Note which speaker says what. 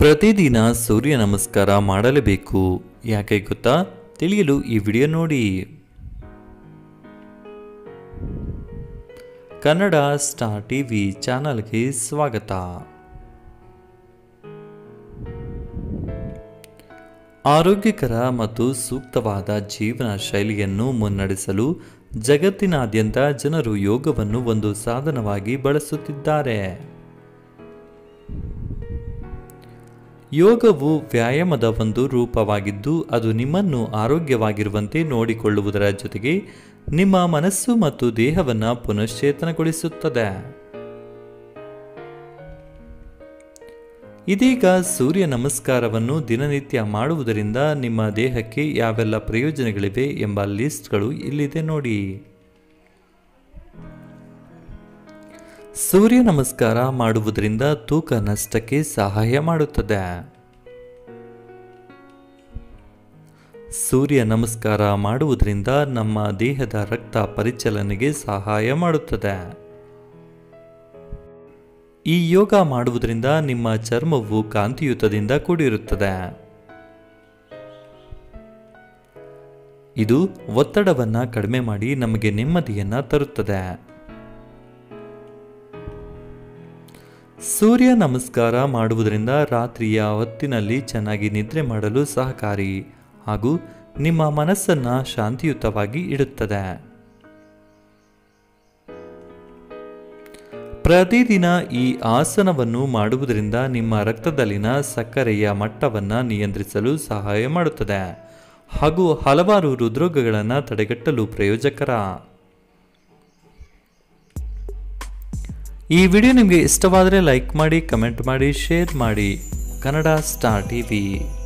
Speaker 1: ಪ್ರತಿದಿನ ಸೂರ್ಯ ನಮಸ್ಕಾರ ಮಾಡಲೇಬೇಕು. ಯಾಕೆ ಗೊತ್ತಾ? ತಿಳಿಯಲು ಈ ವಿಡಿಯೋ ನೋಡಿ. ಕನ್ನಡ ಸ್ಟಾರ್ ಟಿವಿ ಚಾನಲ್ಗೆ ಸ್ವಾಗತ. ಆರೋಗ್ಯಕರ ಮತ್ತು ಸೂಕ್ತವಾದ ಜೀವನ ಶೈಲಿಯನ್ನು ಮುನ್ನಡೆಸಲು ಜಗತ್ತಿನಾದ್ಯಂತ ಜನರು ಯೋಗವನ್ನು ಒಂದು ಸಾಧನವಾಗಿ ಬಳಸುತ್ತಿದ್ದಾರೆ. ಯೋಗವು ವ್ಯಾಯಾಮದ ಒಂದು ರೂಪವಾಗಿದ್ದು, ಅದು ನಿಮ್ಮನ್ನು ಆರೋಗ್ಯವಾಗಿರುವಂತೆ ನೋಡಿಕೊಳ್ಳುವುದರ ಜೊತೆಗೆ ನಿಮ್ಮ ಮನಸ್ಸು ಮತ್ತು ದೇಹವನ್ನು ಪುನಶ್ಚೇತನಗೊಳಿಸುತ್ತದೆ. ಇದೀಗ ಸೂರ್ಯ ನಮಸ್ಕಾರವನ್ನು ದಿನನಿತ್ಯ ಮಾಡುವುದರಿಂದ ನಿಮ್ಮ ದೇಹಕ್ಕೆ ಯಾವೆಲ್ಲ ಪ್ರಯೋಜನಗಳಿವೆ ಎಂಬ ಲಿಸ್ಟ್ಗಳು ಇಲ್ಲಿದೆ ನೋಡಿ. ಸೂರ್ಯ ನಮಸ್ಕಾರ ಮಾಡುವುದರಿಂದ ತೂಕ ನಷ್ಟಕ್ಕೆ ಸಹಾಯ ಮಾಡುತ್ತದೆ. ಸೂರ್ಯ ನಮಸ್ಕಾರ ಮಾಡುವುದರಿಂದ ನಮ್ಮ ದೇಹದ ರಕ್ತ ಪರಿಚಲನೆಗೆ ಸಹಾಯ ಮಾಡುತ್ತದೆ. ಈ ಯೋಗ ಮಾಡುವುದರಿಂದ ನಿಮ್ಮ ಚರ್ಮವು ಕಾಂತಿಯುತದಿಂದ ಕೂಡಿರುತ್ತದೆ. ಇದು ಒತ್ತಡವನ್ನು ಕಡಿಮೆ ಮಾಡಿ ನಮಗೆ ನೆಮ್ಮದಿಯನ್ನು ತರುತ್ತದೆ. ಸೂರ್ಯ ನಮಸ್ಕಾರ ಮಾಡುವುದರಿಂದ ರಾತ್ರಿಯ ಹೊತ್ತಿನಲ್ಲಿ ಚೆನ್ನಾಗಿ ನಿದ್ರೆ ಮಾಡಲು ಸಹಕಾರಿ ಹಾಗೂ ನಿಮ್ಮ ಮನಸ್ಸನ್ನು ಶಾಂತಿಯುತವಾಗಿ ಇಡುತ್ತದೆ. ಪ್ರತಿದಿನ ಈ ಆಸನವನ್ನು ಮಾಡುವುದರಿಂದ ನಿಮ್ಮ ರಕ್ತದಲ್ಲಿನ ಸಕ್ಕರೆಯ ಮಟ್ಟವನ್ನು ನಿಯಂತ್ರಿಸಲು ಸಹಾಯ ಮಾಡುತ್ತದೆ ಹಾಗೂ ಹಲವಾರು ಹೃದ್ರೋಗಗಳನ್ನು ತಡೆಗಟ್ಟಲು ಪ್ರಯೋಜಕರ. ಈ ವಿಡಿಯೋ ನಿಮಗೆ ಇಷ್ಟವಾದರೆ ಲೈಕ್ ಮಾಡಿ, ಕಮೆಂಟ್ ಮಾಡಿ, ಶೇರ್ ಮಾಡಿ. Kannada Star TV.